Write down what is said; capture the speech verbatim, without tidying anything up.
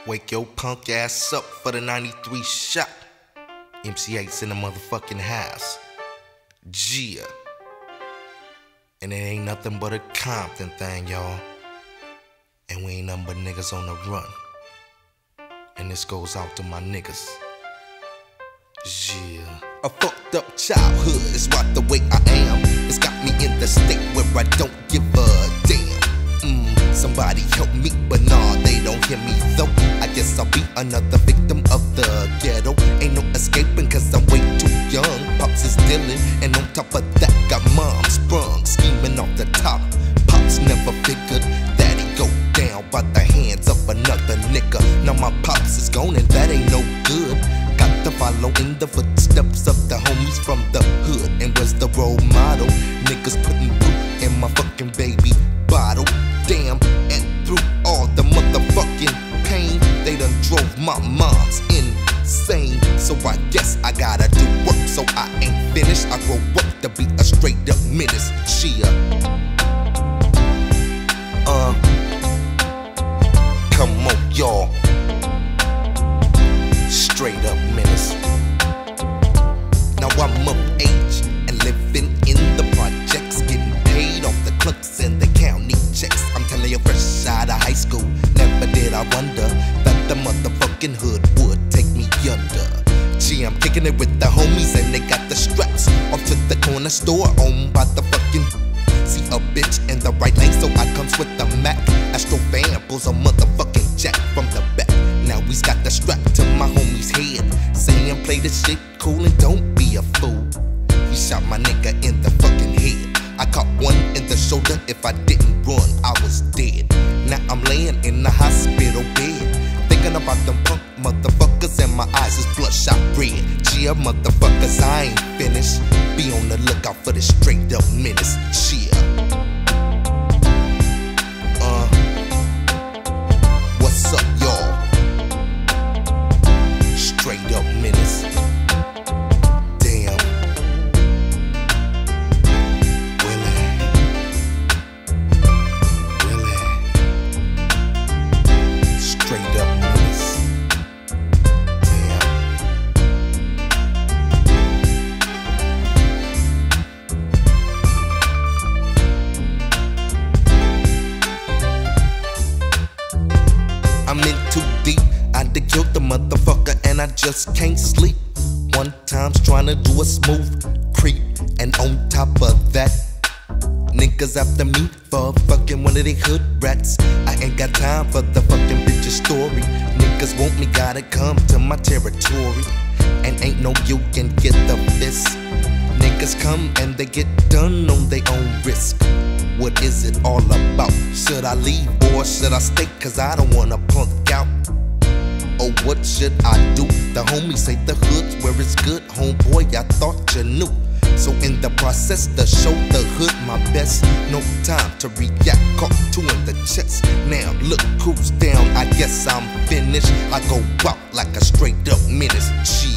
Wake your punk ass up for the ninety-three shot. M C eight's in the motherfucking house. Gia. And it ain't nothing but a Compton thing, y'all. And we ain't nothing but niggas on the run. And this goes out to my niggas. Yeah. A fucked up childhood is right the way I am. It's got me in the state where I don't give a damn. Mm, somebody help me, but nah, they don't hear me though. I guess I'll be another victim of the ghetto. Ain't no escaping cause I'm way too young. Pops is dealing, and on top of that got mom sprung, scheming off the top. Pops never figured that he'd go down by the hands of another nigga. Now my pops is gone and that ain't no good. Got to follow in the footsteps of the homies from the hood. And was the role model. Niggas putting poop in my fucking baby bottle. Damn, and through all the motherfucking pain, they done drove my mom's insane. So I guess I gotta do work, so I ain't finished. I grow up to be a straight up menace. Chia. Uh, come on, y'all. Straight up menace. Now I'm of age and living in the projects, getting paid off the clerks and the county checks. I'm telling you, fresh out of high school, never did I wonder that the motherfucking hood would take me under. Gee, I'm kicking it with the homies and they got the straps off to the corner store owned by the fucking. See a bitch in the right lane, so I comes with the Mac. Astro fan pulls a motherfucking jack from the back. Now we's got the strap to my homie's head, saying play this shit cool and don't be a fool. He shot my nigga in the fucking head. I caught one in the shoulder. If I didn't run, I was dead. Now I'm laying in the hospital bed, thinking about them punk motherfuckers, and my eyes is bloodshot red. Gia, motherfuckers, I ain't finished. Be on the lookout for this straight up menace. Chia. Uh, what's up, y'all? Straight up menace. Damn. Willie. Willie. Straight up menace. Damn. I'm in too deep. I done killed the motherfucker and I just can't sleep. One time's trying to do a smooth creep, and on top of that, niggas after me for fucking one of they hood rats. I ain't got time for the fucking bitch's story. Niggas want me, gotta come to my territory, and ain't no you can get the fist. Niggas come and they get done on their own risk. What is it all about? Should I leave or should I stay? Cause I don't wanna punk out. Oh, what should I do? The homies say the hood's where it's good. Homeboy, I thought you knew. So in the process to show the hood my best, no time to react, caught two in the chest. Now look who's down, I guess I'm finished. I go out like a straight up menace. Gee.